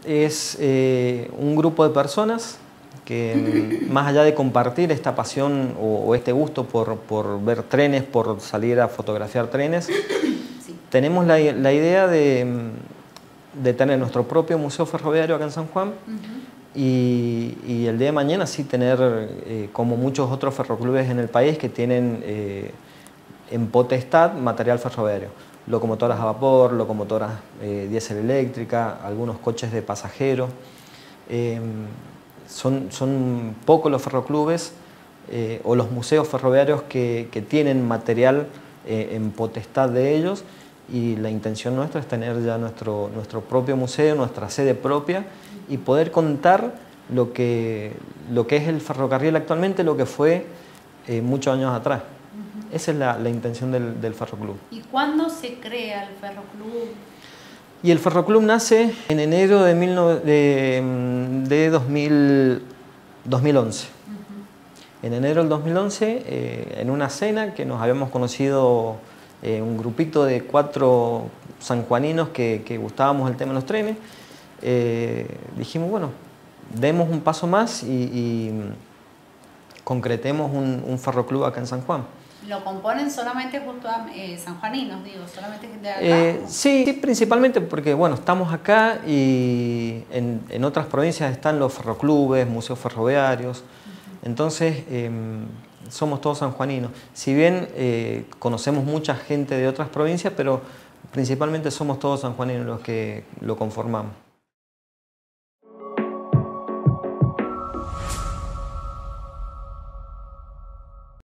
es un grupo de personas que más allá de compartir esta pasión o este gusto por ver trenes, por salir a fotografiar trenes, Sí. tenemos la idea de tener nuestro propio museo ferroviario acá en San Juan. Y el día de mañana sí tener, como muchos otros ferroclubes en el país que tienen en potestad material ferroviario. Locomotoras a vapor, locomotoras diésel eléctrica, algunos coches de pasajeros. Son pocos los ferroclubes o los museos ferroviarios que tienen material en potestad de ellos, y la intención nuestra es tener ya nuestro propio museo, nuestra sede propia, y poder contar lo que es el ferrocarril actualmente, lo que fue muchos años atrás. Esa es la intención del Ferroclub. ¿Y cuándo se crea el Ferroclub? Y el Ferroclub nace en enero de 2011. En enero del 2011, en una cena que nos habíamos conocido un grupito de 4 sanjuaninos que gustábamos el tema de los trenes, dijimos, bueno, demos un paso más y concretemos un ferroclub acá en San Juan. ¿Lo componen solamente sanjuaninos, digo, solamente gente de acá? Sí, principalmente porque, bueno, estamos acá y en otras provincias están los ferroclubes, museos ferroviarios. Entonces, somos todos sanjuaninos. Si bien conocemos mucha gente de otras provincias, pero principalmente somos todos sanjuaninos los que lo conformamos.